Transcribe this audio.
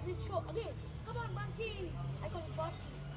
music show again. Come on, Bunty. I call you Bunty.